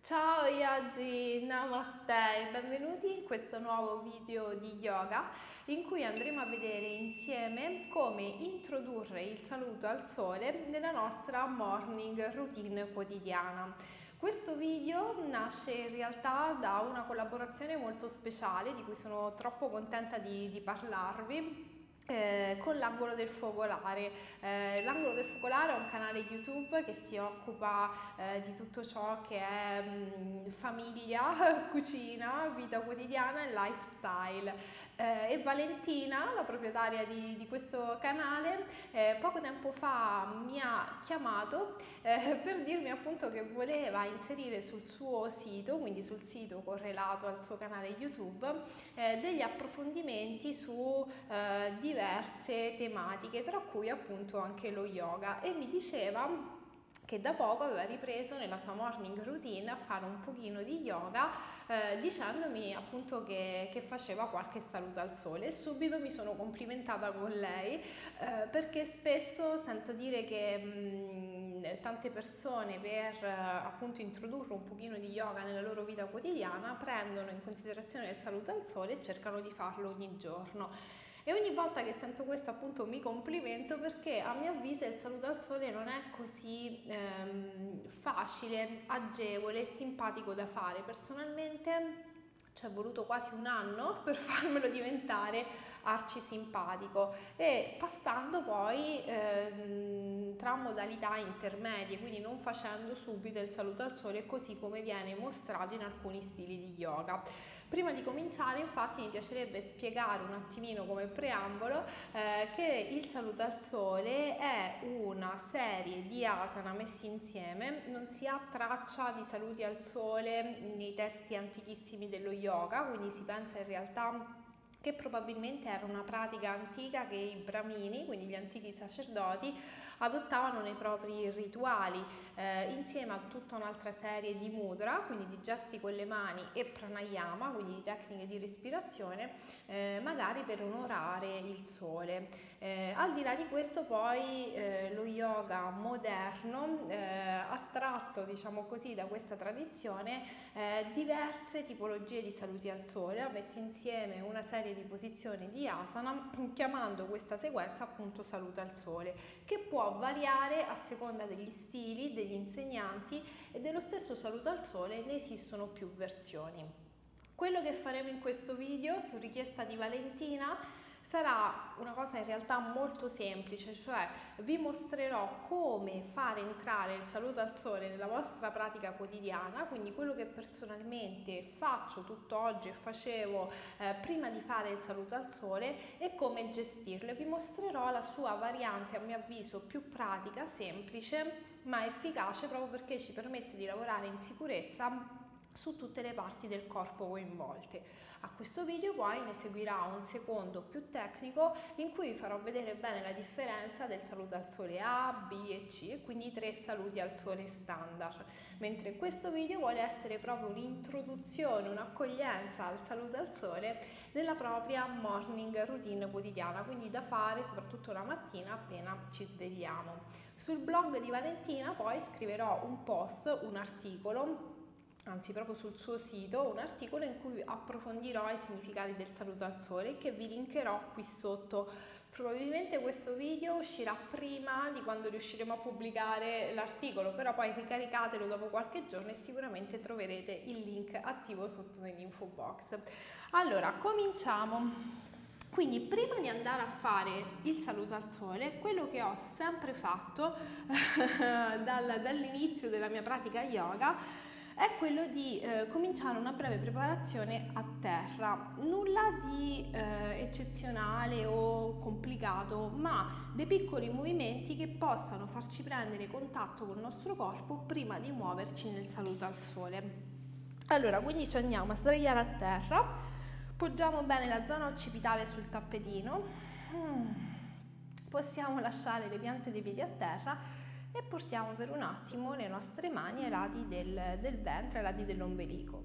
Ciao Yagi, Namaste e benvenuti in questo nuovo video di yoga in cui andremo a vedere insieme come introdurre il saluto al sole nella nostra morning routine quotidiana. Questo video nasce in realtà da una collaborazione molto speciale di cui sono troppo contenta di parlarvi. Con l'Angolo del Focolare. L'Angolo del Focolare è un canale YouTube che si occupa di tutto ciò che è famiglia, cucina, vita quotidiana e lifestyle. E Valentina, la proprietaria di questo canale, poco tempo fa mi ha chiamato per dirmi appunto che voleva inserire sul suo sito, quindi sul sito correlato al suo canale YouTube, degli approfondimenti su diverse tematiche, tra cui appunto anche lo yoga, e mi diceva che da poco aveva ripreso nella sua morning routine a fare un pochino di yoga, dicendomi appunto che faceva qualche saluto al sole, e subito mi sono complimentata con lei perché spesso sento dire che tante persone per appunto introdurre un pochino di yoga nella loro vita quotidiana prendono in considerazione il saluto al sole e cercano di farlo ogni giorno. E ogni volta che sento questo appunto mi complimento, perché a mio avviso il saluto al sole non è così facile, agevole e simpatico da fare. Personalmente ci è voluto quasi un anno per farmelo diventare arci simpatico, e passando poi tra modalità intermedie, quindi non facendo subito il saluto al sole così come viene mostrato in alcuni stili di yoga. Prima di cominciare infatti mi piacerebbe spiegare un attimino come preambolo che il saluto al sole è una serie di asana messi insieme. Non si ha traccia di saluti al sole nei testi antichissimi dello yoga, quindi si pensa in realtà che probabilmente era una pratica antica che i brahmini, quindi gli antichi sacerdoti, adottavano nei propri rituali, insieme a tutta un'altra serie di mudra, quindi di gesti con le mani, e pranayama, quindi di tecniche di respirazione, magari per onorare il sole. Al di là di questo poi lo yoga moderno ha tratto, diciamo così, da questa tradizione diverse tipologie di saluti al sole, ha messo insieme una serie di posizioni di asana, chiamando questa sequenza appunto saluto al sole, che può variare a seconda degli stili, degli insegnanti, e dello stesso saluto al sole ne esistono più versioni. Quello che faremo in questo video, su richiesta di Valentina, sarà una cosa in realtà molto semplice, cioè vi mostrerò come fare entrare il saluto al sole nella vostra pratica quotidiana, quindi quello che personalmente faccio tutt'oggi e facevo prima di fare il saluto al sole, e come gestirlo. Vi mostrerò la sua variante, a mio avviso più pratica, semplice ma efficace, proprio perché ci permette di lavorare in sicurezza su tutte le parti del corpo coinvolte. A questo video poi ne seguirà un secondo più tecnico in cui vi farò vedere bene la differenza del saluto al sole A, B e C, e quindi 3 saluti al sole standard, mentre questo video vuole essere proprio un'introduzione, un'accoglienza al saluto al sole nella propria morning routine quotidiana, quindi da fare soprattutto la mattina appena ci svegliamo. Sul blog di Valentina poi scriverò un post, un articolo, anzi proprio sul suo sito, un articolo in cui approfondirò i significati del saluto al sole, che vi linkerò qui sotto. Probabilmente questo video uscirà prima di quando riusciremo a pubblicare l'articolo, però poi ricaricatelo dopo qualche giorno e sicuramente troverete il link attivo sotto nell'info box. Allora, cominciamo. Quindi prima di andare a fare il saluto al sole, quello che ho sempre fatto dall'inizio della mia pratica yoga è quello di cominciare una breve preparazione a terra. Nulla di eccezionale o complicato, ma dei piccoli movimenti che possano farci prendere contatto con il nostro corpo prima di muoverci nel saluto al sole. Allora, quindi ci andiamo a sdraiare a terra, poggiamo bene la zona occipitale sul tappetino, possiamo lasciare le piante dei piedi a terra e portiamo per un attimo le nostre mani ai lati del ventre, ai lati dell'ombelico.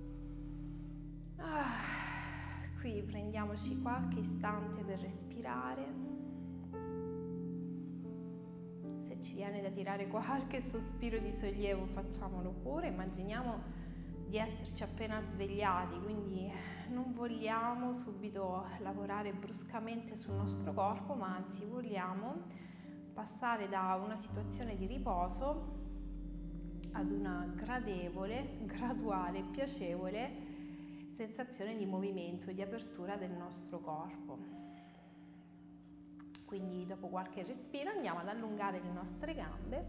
Qui prendiamoci qualche istante per respirare. Se ci viene da tirare qualche sospiro di sollievo, facciamolo pure. Immaginiamo di esserci appena svegliati, quindi non vogliamo subito lavorare bruscamente sul nostro corpo, ma anzi vogliamo passare da una situazione di riposo ad una gradevole, graduale, piacevole sensazione di movimento e di apertura del nostro corpo. Quindi dopo qualche respiro andiamo ad allungare le nostre gambe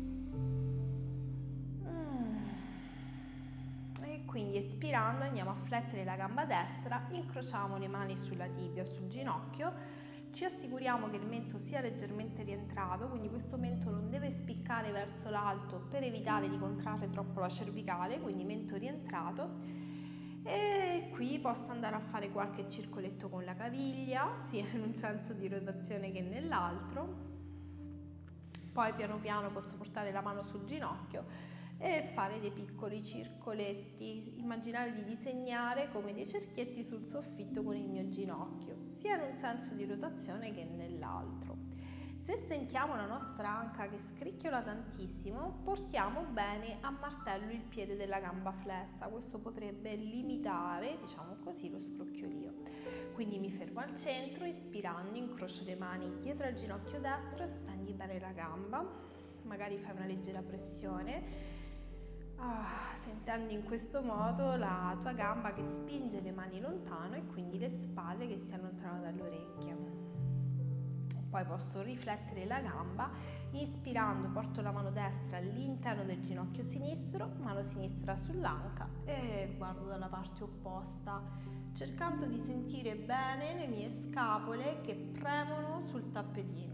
e quindi espirando andiamo a flettere la gamba destra, incrociamo le mani sulla tibia o sul ginocchio, ci assicuriamo che il mento sia leggermente rientrato, quindi questo mento non deve spiccare verso l'alto per evitare di contrarre troppo la cervicale, quindi mento rientrato. E qui posso andare a fare qualche circoletto con la caviglia, sia in un senso di rotazione che nell'altro. Poi piano piano posso portare la mano sul ginocchio e fare dei piccoli circoletti, immaginare di disegnare come dei cerchietti sul soffitto con il mio ginocchio, sia in un senso di rotazione che nell'altro. Se sentiamo la nostra anca che scricchiola tantissimo, portiamo bene a martello il piede della gamba flessa. Questo potrebbe limitare, diciamo così, lo scrocchiolio. Quindi mi fermo al centro, ispirando, incrocio le mani dietro al ginocchio destro e stendi bene la gamba. Magari fai una leggera pressione, sentendo in questo modo la tua gamba che spinge le mani lontano e quindi le spalle che si allontanano dalle orecchie. Poi posso riflettere la gamba, inspirando porto la mano destra all'interno del ginocchio sinistro, mano sinistra sull'anca e guardo dalla parte opposta, cercando di sentire bene le mie scapole che premono sul tappetino.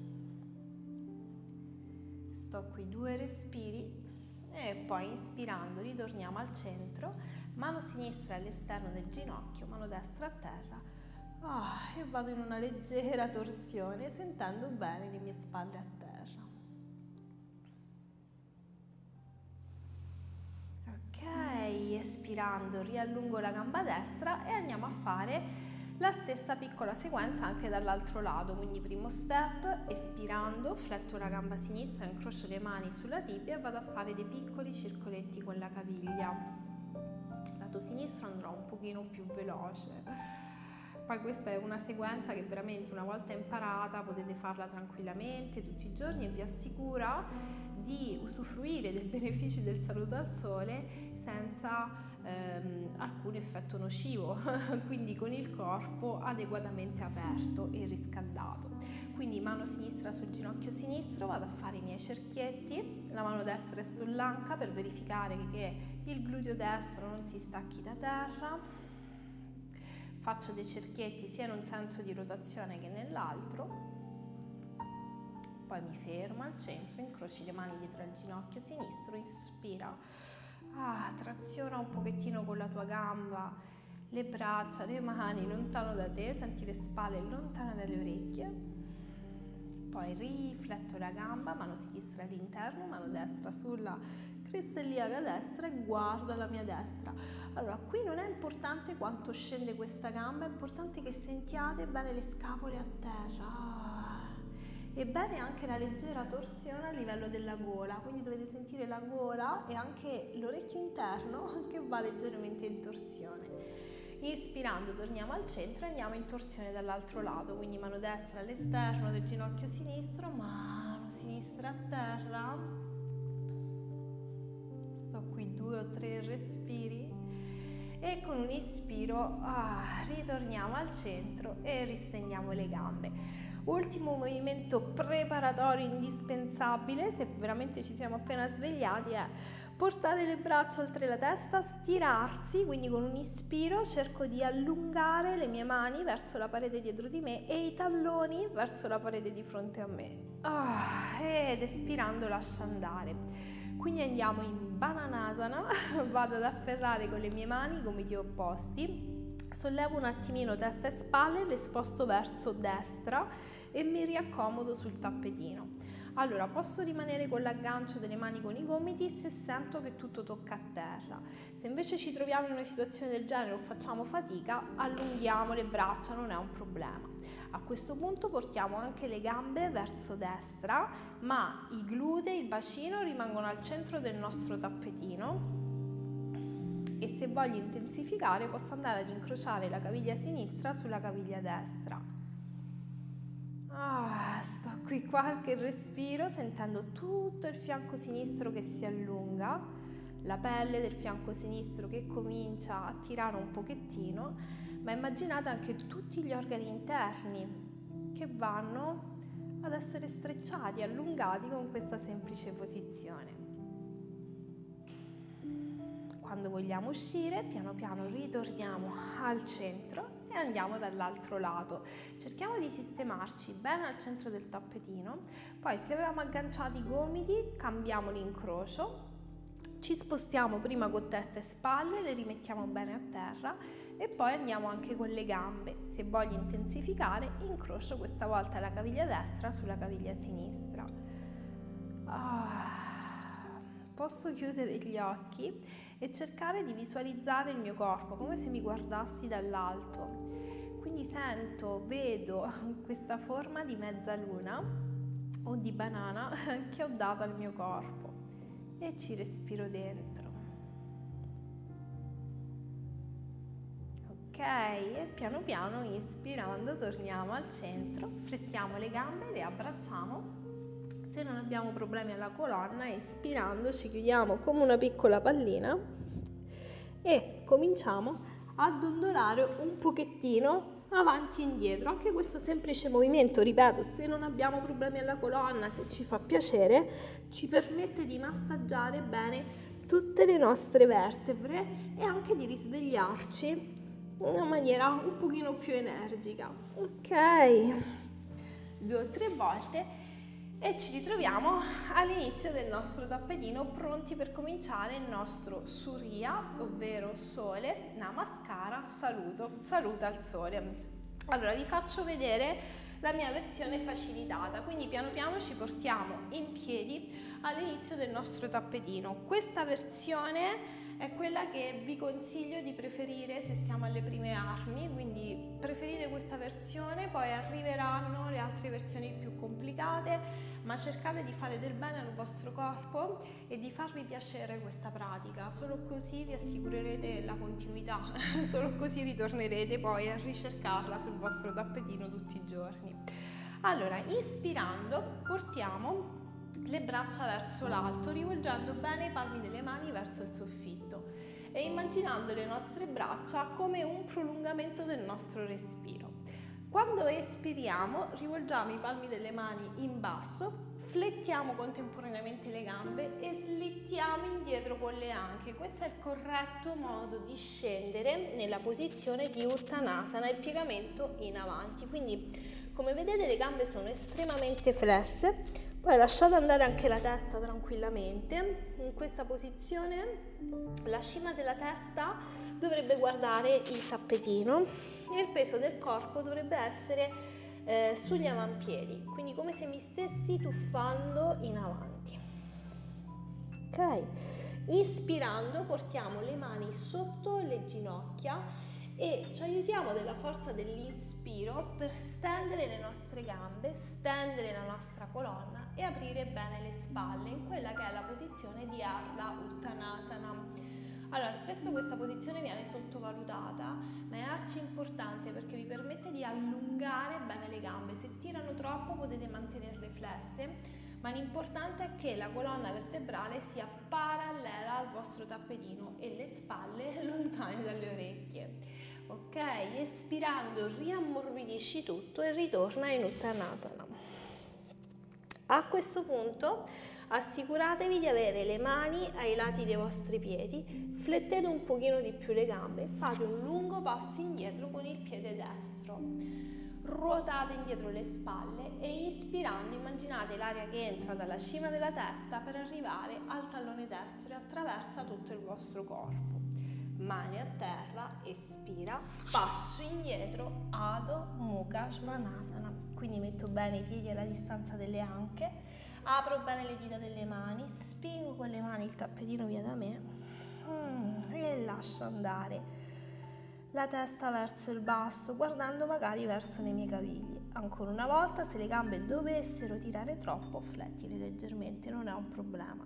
Sto qui 2 respiri e poi inspirando ritorniamo al centro, mano sinistra all'esterno del ginocchio, mano destra a terra. E vado in una leggera torsione, sentendo bene le mie spalle a terra. Ok, espirando riallungo la gamba destra e andiamo a fare la stessa piccola sequenza anche dall'altro lato. Quindi primo step, espirando, fletto la gamba sinistra, incrocio le mani sulla tibia e vado a fare dei piccoli circoletti con la caviglia. Lato sinistro andrò un pochino più veloce. Poi questa è una sequenza che veramente una volta imparata potete farla tranquillamente tutti i giorni e vi assicura di usufruire dei benefici del saluto al sole senza alcun effetto nocivo, quindi con il corpo adeguatamente aperto e riscaldato. Quindi mano sinistra sul ginocchio sinistro, vado a fare i miei cerchietti, la mano destra è sull'anca per verificare che il gluteo destro non si stacchi da terra. Faccio dei cerchietti sia in un senso di rotazione che nell'altro, poi mi fermo al centro, incroci le mani dietro al ginocchio sinistro, ispira, traziona un pochettino con la tua gamba, le braccia, le mani lontano da te, senti le spalle lontane dalle orecchie, poi rifletto la gamba, mano sinistra all'interno, mano destra sulla cristelliera destra e guardo alla mia destra. Allora, qui non è importante quanto scende questa gamba, è importante che sentiate bene le scapole a terra. E bene anche la leggera torsione a livello della gola, quindi dovete sentire la gola e anche l'orecchio interno che va leggermente in torsione. Ispirando torniamo al centro e andiamo in torsione dall'altro lato, quindi mano destra all'esterno del ginocchio sinistro, mano sinistra a terra. Sto qui 2 o 3 respiri e con un ispiro ritorniamo al centro e ristendiamo le gambe. Ultimo movimento preparatorio indispensabile, se veramente ci siamo appena svegliati, è portare le braccia oltre la testa, stirarsi, quindi con un ispiro cerco di allungare le mie mani verso la parete dietro di me e i talloni verso la parete di fronte a me. Ed espirando lascio andare. Quindi andiamo in Bananasana, vado ad afferrare con le mie mani i gomiti opposti, sollevo un attimino testa e spalle, le sposto verso destra e mi riaccomodo sul tappetino. Allora, posso rimanere con l'aggancio delle mani con i gomiti se sento che tutto tocca a terra. Se invece ci troviamo in una situazione del genere o facciamo fatica, allunghiamo le braccia, non è un problema. A questo punto portiamo anche le gambe verso destra, ma i glutei, il bacino rimangono al centro del nostro tappetino. E se voglio intensificare posso andare ad incrociare la caviglia sinistra sulla caviglia destra. Sto qui qualche respiro sentendo tutto il fianco sinistro che si allunga, la pelle del fianco sinistro che comincia a tirare un pochettino, ma immaginate anche tutti gli organi interni che vanno ad essere strecciati, allungati con questa semplice posizione. Quando vogliamo uscire, piano piano ritorniamo al centro e andiamo dall'altro lato. Cerchiamo di sistemarci bene al centro del tappetino, poi se avevamo agganciato i gomiti cambiamo l'incrocio, ci spostiamo prima con testa e spalle, le rimettiamo bene a terra e poi andiamo anche con le gambe. Se voglio intensificare, incrocio questa volta la caviglia destra sulla caviglia sinistra. Posso chiudere gli occhi e cercare di visualizzare il mio corpo come se mi guardassi dall'alto. Quindi sento, vedo questa forma di mezzaluna o di banana che ho dato al mio corpo e ci respiro dentro. Ok, e piano piano ispirando torniamo al centro, flettiamo le gambe, le abbracciamo. Se non abbiamo problemi alla colonna, espirando ci chiudiamo come una piccola pallina e cominciamo a dondolare un pochettino avanti e indietro. Anche questo semplice movimento, ripeto, se non abbiamo problemi alla colonna, se ci fa piacere, ci permette di massaggiare bene tutte le nostre vertebre e anche di risvegliarci in una maniera un pochino più energica. Ok, 2 o 3 volte. E ci ritroviamo all'inizio del nostro tappetino, pronti per cominciare il nostro Surya, ovvero sole, namaskara, saluta al sole. Allora vi faccio vedere la mia versione facilitata, quindi piano piano ci portiamo in piedi all'inizio del nostro tappetino. Questa versione è quella che vi consiglio di preferire se siamo alle prime armi, quindi preferite questa versione, poi arriveranno le altre versioni più complicate, ma cercate di fare del bene al vostro corpo e di farvi piacere questa pratica, solo così vi assicurerete la continuità, solo così ritornerete poi a ricercarla sul vostro tappetino tutti i giorni. Allora, ispirando portiamo le braccia verso l'alto, rivolgendo bene i palmi delle mani verso il soffitto e immaginando le nostre braccia come un prolungamento del nostro respiro. Quando espiriamo, rivolgiamo i palmi delle mani in basso, flettiamo contemporaneamente le gambe e slittiamo indietro con le anche. Questo è il corretto modo di scendere nella posizione di Uttanasana, il piegamento in avanti. Quindi, come vedete, le gambe sono estremamente flesse. Poi lasciate andare anche la testa tranquillamente. In questa posizione la cima della testa dovrebbe guardare il tappetino e il peso del corpo dovrebbe essere sugli avampiedi, quindi come se mi stessi tuffando in avanti. Ok, ispirando portiamo le mani sotto le ginocchia e ci aiutiamo della forza dell'inspiro per stendere le nostre gambe, stendere la nostra colonna e aprire bene le spalle in quella che è la posizione di Ardha Uttanasana. Allora, spesso questa posizione viene sottovalutata, ma è arci importante perché vi permette di allungare bene le gambe. Se tirano troppo potete mantenerle flesse, ma l'importante è che la colonna vertebrale sia parallela al vostro tappetino e le spalle lontane dalle orecchie. Ok, espirando riammorbidisci tutto e ritorna in Uttanasana. A questo punto assicuratevi di avere le mani ai lati dei vostri piedi, flettete un pochino di più le gambe, fate un lungo passo indietro con il piede destro, ruotate indietro le spalle e ispirando immaginate l'aria che entra dalla cima della testa per arrivare al tallone destro e attraversa tutto il vostro corpo. Mani a terra, espira, passo indietro, Adho Mukha Svanasana, quindi metto bene i piedi alla distanza delle anche, Apro bene le dita delle mani, spingo con le mani il tappetino via da me e lascio andare la testa verso il basso, guardando magari verso nei miei cavigli. Ancora una volta, se le gambe dovessero tirare troppo, flettili leggermente, non è un problema.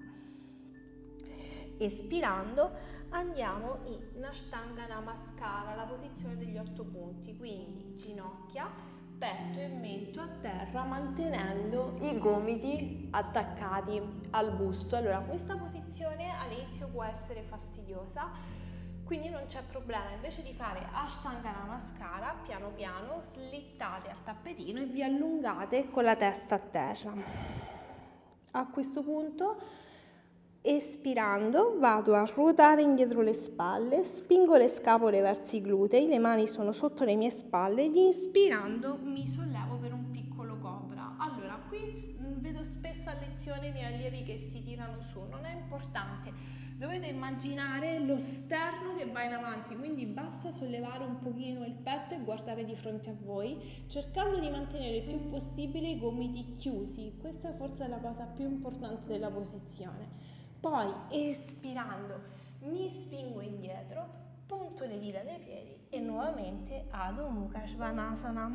Espirando andiamo in Ashtanga Namaskara, la posizione degli 8 punti, quindi ginocchia, petto e mento a terra, mantenendo i gomiti attaccati al busto. Allora, questa posizione all'inizio può essere fastidiosa, quindi non c'è problema. Invece di fare Ashtanga Namaskara, piano piano slittate al tappetino e vi allungate con la testa a terra. A questo punto, espirando, vado a ruotare indietro le spalle, spingo le scapole verso i glutei, le mani sono sotto le mie spalle ed inspirando mi sollevo per un piccolo cobra. Allora, qui vedo spesso a lezione i miei allievi che si tirano su, non è importante, dovete immaginare lo sterno che va in avanti, quindi basta sollevare un pochino il petto e guardare di fronte a voi, cercando di mantenere il più possibile i gomiti chiusi. Questa forse è la cosa più importante della posizione. Poi espirando mi spingo indietro, punto le dita dei piedi e nuovamente Adho Mukha Svanasana.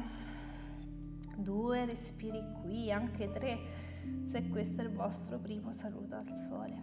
2 respiri qui, anche 3 se questo è il vostro primo saluto al sole.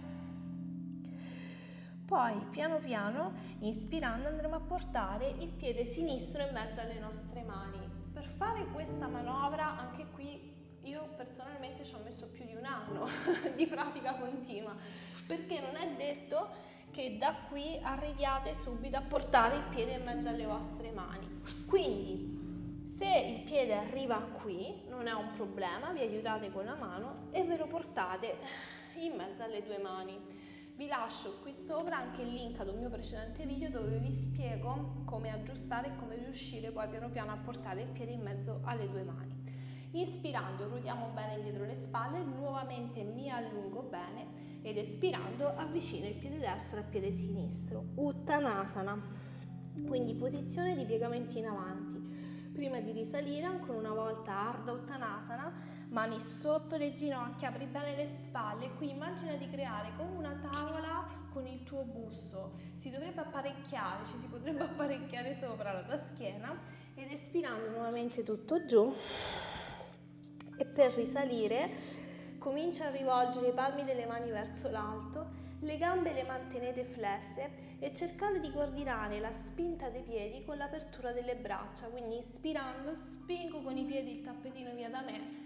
Poi piano piano, inspirando, andremo a portare il piede sinistro in mezzo alle nostre mani. Per fare questa manovra, anche qui io personalmente ci ho messo più di un anno di pratica continua, perché non è detto che da qui arriviate subito a portare il piede in mezzo alle vostre mani. Quindi se il piede arriva qui non è un problema, vi aiutate con la mano e ve lo portate in mezzo alle 2 mani. Vi lascio qui sopra anche il link ad un mio precedente video dove vi spiego come aggiustare e come riuscire poi piano piano a portare il piede in mezzo alle 2 mani. Inspirando ruotiamo bene indietro le spalle, nuovamente mi allungo bene ed espirando avvicino il piede destro al piede sinistro. Uttanasana, quindi posizione di piegamenti in avanti. Prima di risalire ancora una volta Ardha Uttanasana, mani sotto le ginocchia, apri bene le spalle. Qui immagina di creare come una tavola con il tuo busto, ci si potrebbe apparecchiare sopra la tua schiena ed espirando nuovamente tutto giù. E per risalire comincia a rivolgere i palmi delle mani verso l'alto, le gambe le mantenete flesse e cercate di coordinare la spinta dei piedi con l'apertura delle braccia, quindi ispirando spingo con i piedi il tappetino via da me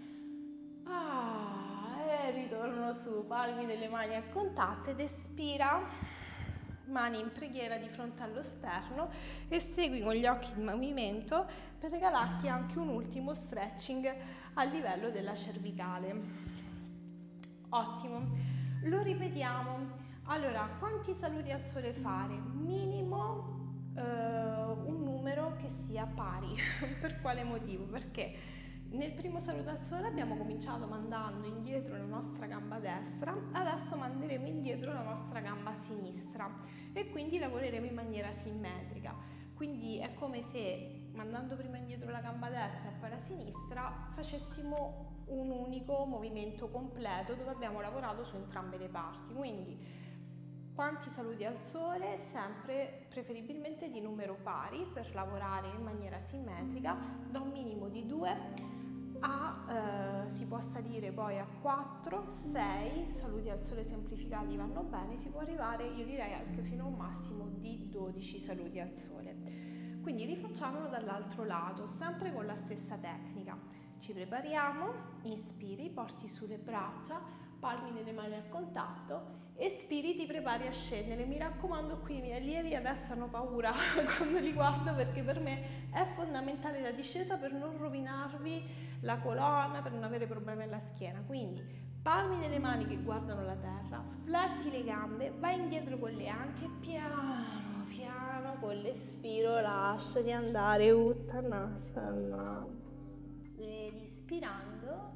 e ritorno su, palmi delle mani a contatto ed espira, mani in preghiera di fronte allo sterno e segui con gli occhi il movimento per regalarti anche un ultimo stretching a livello della cervicale. Ottimo, lo ripetiamo. Allora, quanti saluti al sole fare? Minimo un numero che sia pari. Per quale motivo? Perché nel primo saluto al sole abbiamo cominciato mandando indietro la nostra gamba destra, adesso manderemo indietro la nostra gamba sinistra e quindi lavoreremo in maniera simmetrica. Quindi è come se mandando prima indietro la gamba destra e poi la sinistra facessimo un unico movimento completo dove abbiamo lavorato su entrambe le parti. Quindi quanti saluti al sole? Sempre preferibilmente di numero pari per lavorare in maniera simmetrica, da un minimo di 2 si può salire poi a 4, 6 saluti al sole semplificati vanno bene, si può arrivare, io direi, anche fino a un massimo di 12 saluti al sole. Quindi rifacciamolo dall'altro lato, sempre con la stessa tecnica. Ci prepariamo, inspiri, porti sulle braccia, palmi delle mani a contatto, espiri, ti prepari a scendere. Mi raccomando, qui i miei allievi adesso hanno paura quando li guardo, perché per me è fondamentale la discesa per non rovinarvi la colonna, per non avere problemi alla schiena. Quindi palmi delle mani che guardano la terra, fletti le gambe, vai indietro con le anche, piano piano con l'espiro lasciati andare, Uttanasana. Ed ispirando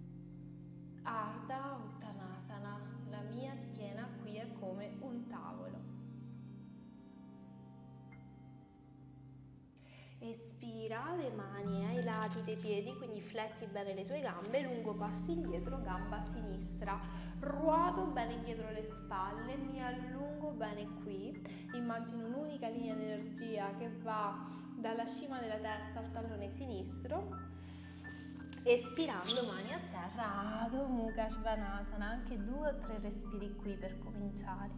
Ardha Uttanasana, la mia schiena qui è come un tavolo. Espira Espira le mani ai lati dei piedi, quindi fletti bene le tue gambe, lungo passi indietro, gamba sinistra, ruoto bene indietro le spalle, mi allungo bene qui, immagino un'unica linea di energia che va dalla cima della testa al tallone sinistro. Espirando, mani a terra, Adho Mukha Svanasana, anche 2 o 3 respiri qui per cominciare.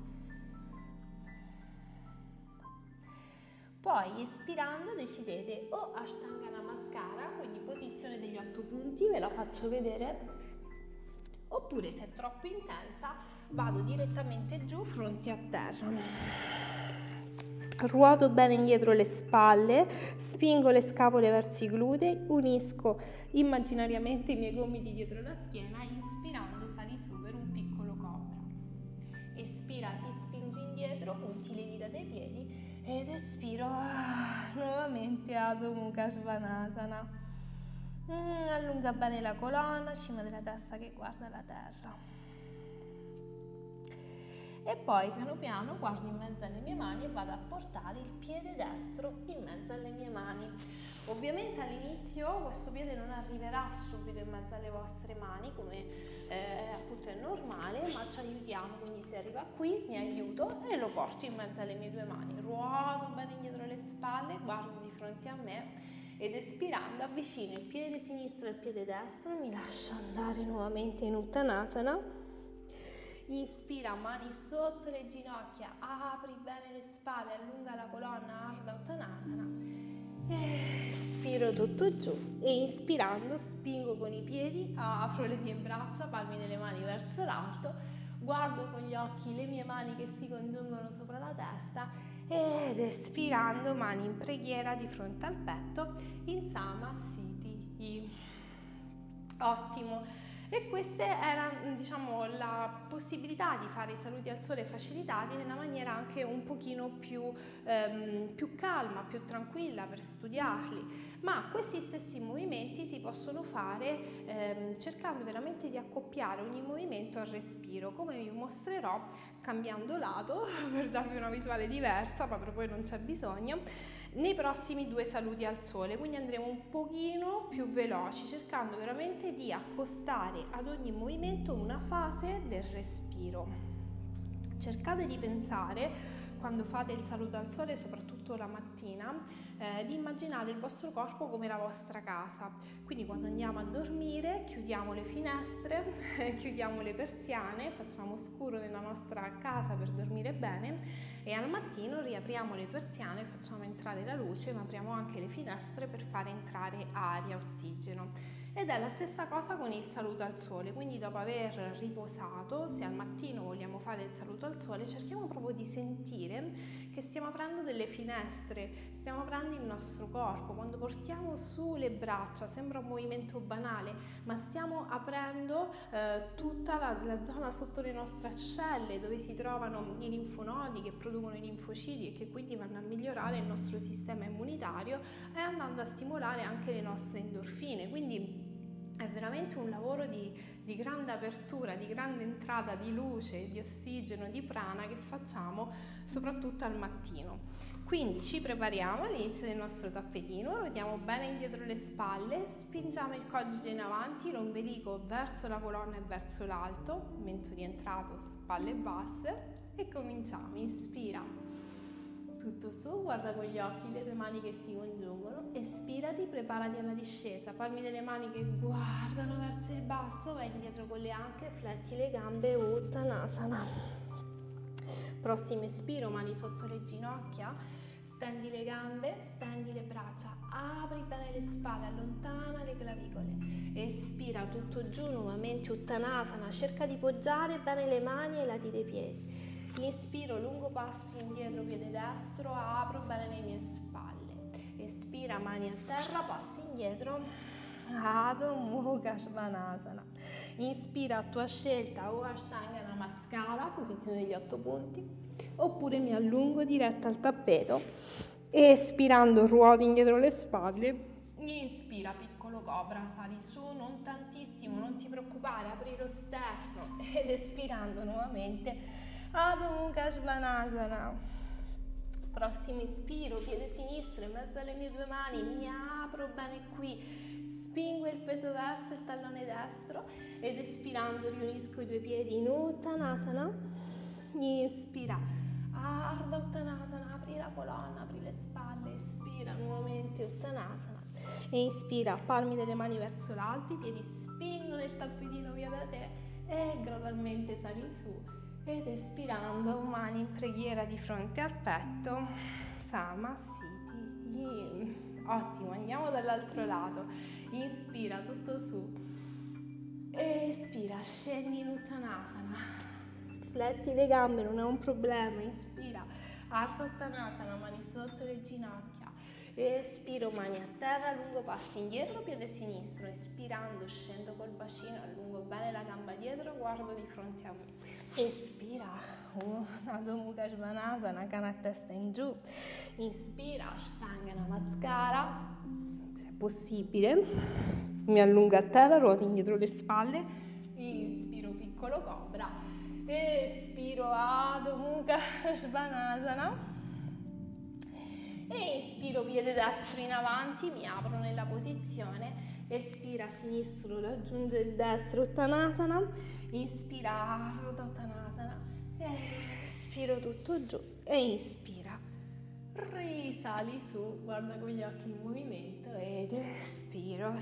Poi espirando decidete o Ashtanga Namaskara, quindi posizione degli 8 punti, ve la faccio vedere, oppure se è troppo intensa vado direttamente giù, fronte a terra. Ruoto bene indietro le spalle, spingo le scapole verso i glutei, unisco immaginariamente i miei gomiti dietro la schiena, inspirando sali su per un piccolo cobra. Espira, ti spingi indietro, punti le dita dei piedi ed espiro nuovamente Adho Mukha Svanasana. Allunga bene la colonna, cima della testa che guarda la terra. E poi piano piano guardo in mezzo alle mie mani e vado a portare il piede destro in mezzo alle mie mani. Ovviamente all'inizio questo piede non arriverà subito in mezzo alle vostre mani come appunto è normale, ma ci aiutiamo, quindi se arriva qui mi aiuto e lo porto in mezzo alle mie 2 mani. Ruoto bene indietro le spalle, guardo di fronte a me ed espirando avvicino il piede sinistro al piede destro, mi lascio andare nuovamente in Uttanasana. Inspira, mani sotto le ginocchia, apri bene le spalle, allunga la colonna, Ardha Uttanasana. Espiro tutto giù e inspirando spingo con i piedi, apro le mie braccia, palmi delle mani verso l'alto, guardo con gli occhi le mie mani che si congiungono sopra la testa ed espirando mani in preghiera di fronte al petto in Samasthiti. Ottimo. E questa era, diciamo, la possibilità di fare i saluti al sole facilitati nella maniera anche un pochino più calma, più tranquilla per studiarli, ma questi stessi movimenti si possono fare cercando veramente di accoppiare ogni movimento al respiro, come vi mostrerò cambiando lato per darvi una visuale diversa, ma per poi non c'è bisogno, nei prossimi 2 saluti al sole. Quindi andremo un pochino più veloci, cercando veramente di accostare ad ogni movimento una fase del respiro. Cercate di pensare, quando fate il saluto al sole, soprattutto la mattina, di immaginare il vostro corpo come la vostra casa. Quindi quando andiamo a dormire chiudiamo le finestre, chiudiamo le persiane, facciamo scuro nella nostra casa per dormire bene e al mattino riapriamo le persiane, facciamo entrare la luce, ma apriamo anche le finestre per fare entrare aria, ossigeno. Ed è la stessa cosa con il saluto al sole, quindi dopo aver riposato, se al mattino vogliamo fare il saluto al sole, cerchiamo proprio di sentire che stiamo aprendo delle finestre, stiamo aprendo il nostro corpo. Quando portiamo su le braccia, sembra un movimento banale, ma stiamo aprendo tutta la zona sotto le nostre ascelle, dove si trovano i linfonodi che producono i linfociti e che quindi vanno a migliorare il nostro sistema immunitario e andando a stimolare anche le nostre endorfine. Quindi è veramente un lavoro di grande apertura, di grande entrata di luce, di ossigeno, di prana che facciamo soprattutto al mattino. Quindi ci prepariamo all'inizio del nostro tappetino, ruotiamo bene indietro le spalle, spingiamo il cogito in avanti, l'ombelico verso la colonna e verso l'alto, momento rientrato, spalle basse e cominciamo. Inspira. Tutto su, guarda con gli occhi le tue mani che si congiungono, espirati, preparati alla discesa, palmi delle mani che guardano verso il basso, vai indietro con le anche, fletti le gambe, Uttanasana. Prossimo espiro, mani sotto le ginocchia, stendi le gambe, stendi le braccia, apri bene le spalle, allontana le clavicole, espira tutto giù, nuovamente Uttanasana, cerca di poggiare bene le mani ai lati dei piedi. Inspiro, lungo passo indietro, piede destro, apro bene le mie spalle. Espira, mani a terra, passi indietro, Adho Mukha Svanasana. Inspira a tua scelta o Ashtanga Namaskara, posizione degli 8 punti, oppure mi allungo diretta al tappeto. Espirando, ruoti indietro le spalle. Inspira, piccolo cobra, sali su, non tantissimo, non ti preoccupare, apri lo sterno. Ed espirando nuovamente, Adho Mukha Svanasana. Prossimo ispiro, piede sinistro in mezzo alle mie due mani, mi apro bene qui, spingo il peso verso il tallone destro ed espirando riunisco i due piedi in Uttanasana. Inspira, Ardha Uttanasana, apri la colonna, apri le spalle, espira nuovamente Uttanasana. E inspira, palmi delle mani verso l'alto, i piedi spingono il tappetino via da te e gradualmente sali su. Ed espirando, mani in preghiera di fronte al petto, Samasthiti. Ottimo, andiamo dall'altro lato. Inspira, tutto su. Espira, scendi in Uttanasana. Fletti le gambe, non è un problema. Inspira, Ardha Uttanasana, mani sotto le ginocchia. Espiro, mani a terra, allungo passi indietro, piede sinistro. Espirando, scendo col bacino, allungo bene la gamba dietro, guardo di fronte a me. Espira, Adho Mukha Svanasana, cana a testa in giù. Inspira, Ashtanga Namaskara, se è possibile. Mi allungo a terra, ruoto indietro le spalle. Inspiro, piccolo cobra. Espiro, Adho Mukha Svanasana. E inspiro, piede destro in avanti, mi apro nella posizione. Espira, sinistro, raggiunge il destro, Uttanasana. Inspira, Ardha Uttanasana. Espiro tutto giù e inspira. Risali su, guarda con gli occhi in movimento ed espiro,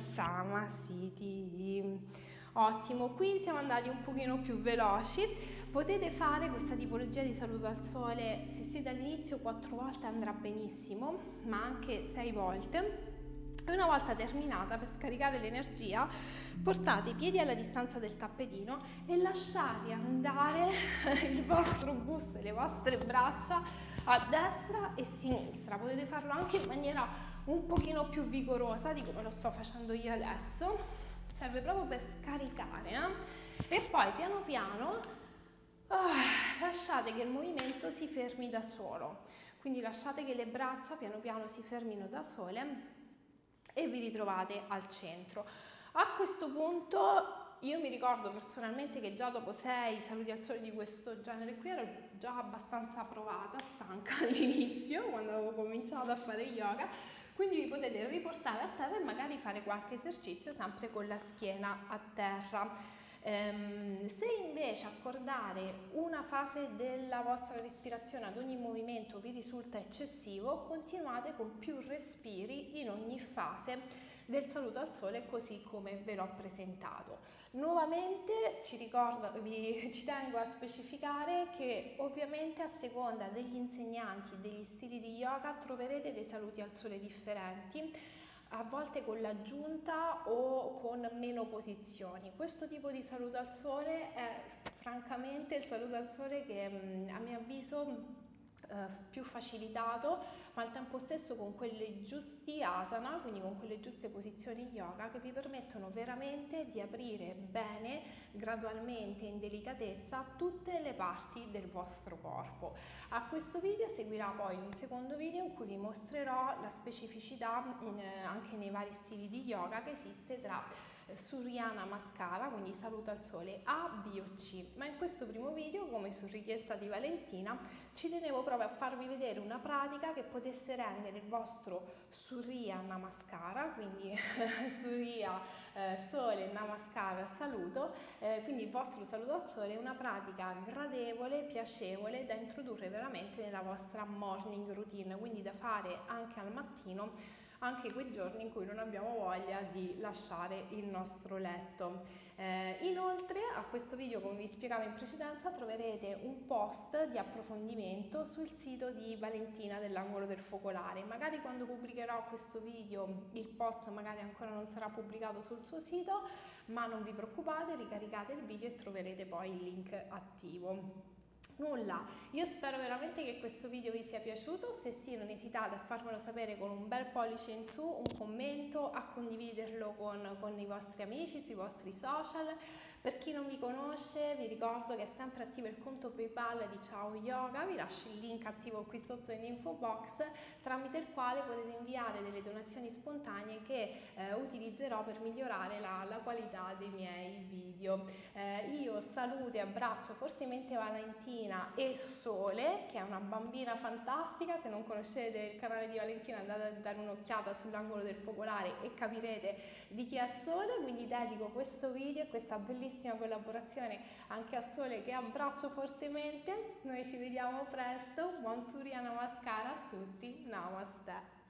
Samasthiti. Ottimo, qui siamo andati un pochino più veloci. Potete fare questa tipologia di saluto al sole, se siete all'inizio 4 volte andrà benissimo, ma anche 6 volte. E una volta terminata, per scaricare l'energia, portate i piedi alla distanza del tappetino e lasciate andare il vostro busto e le vostre braccia a destra e sinistra. Potete farlo anche in maniera un pochino più vigorosa di come lo sto facendo io adesso. Serve proprio per scaricare, E poi piano piano lasciate che il movimento si fermi da solo. Quindi lasciate che le braccia piano piano si fermino da sole e vi ritrovate al centro. A questo punto io mi ricordo personalmente che già dopo 6 saluti al sole di questo genere qui ero già abbastanza provata, stanca all'inizio quando avevo cominciato a fare yoga, quindi vi potete riportare a terra e magari fare qualche esercizio sempre con la schiena a terra. Se invece accordare una fase della vostra respirazione ad ogni movimento vi risulta eccessivo, continuate con più respiri in ogni fase del saluto al sole così come ve l'ho presentato. Nuovamente ci tengo a specificare che ovviamente a seconda degli insegnanti e degli stili di yoga troverete dei saluti al sole differenti, a volte con l'aggiunta o con meno posizioni. Questo tipo di saluto al sole è francamente il saluto al sole che a mio avviso più facilitato, ma al tempo stesso con quelle giusti asana, quindi con quelle giuste posizioni yoga che vi permettono veramente di aprire bene, gradualmente, in delicatezza, tutte le parti del vostro corpo. A questo video seguirà poi un secondo video in cui vi mostrerò la specificità anche nei vari stili di yoga che esiste tra Surya Namaskara, quindi saluto al sole A, B o C, ma in questo primo video, come su richiesta di Valentina, ci tenevo proprio a farvi vedere una pratica che potesse rendere il vostro Surya Namaskara, quindi Surya sole, Namaskara saluto, quindi il vostro saluto al sole, una pratica gradevole, piacevole da introdurre veramente nella vostra morning routine, quindi da fare anche al mattino, anche quei giorni in cui non abbiamo voglia di lasciare il nostro letto. Inoltre a questo video, come vi spiegavo in precedenza, troverete un post di approfondimento sul sito di Valentina dell'Angolo del Focolare. Magari quando pubblicherò questo video il post magari ancora non sarà pubblicato sul suo sito, ma non vi preoccupate, ricaricate il video e troverete poi il link attivo. Nulla, io spero veramente che questo video vi sia piaciuto. Se sì, non esitate a farmelo sapere con un bel pollice in su, un commento, a condividerlo con i vostri amici sui vostri social, Per chi non mi conosce, vi ricordo che è sempre attivo il conto PayPal di Ciao Yoga, vi lascio il link attivo qui sotto nell'info box, tramite il quale potete inviare delle donazioni spontanee che utilizzerò per migliorare la qualità dei miei video. Io saluto e abbraccio fortemente Valentina e Sole, che è una bambina fantastica. Se non conoscete il canale di Valentina, andate a dare un'occhiata sull'angolo del focolare e capirete di chi è Sole. Quindi dedico questo video e questa bellissima collaborazione anche a Sole, che abbraccio fortemente. Noi ci vediamo presto. Buon Surya Namaskara a tutti. Namaste.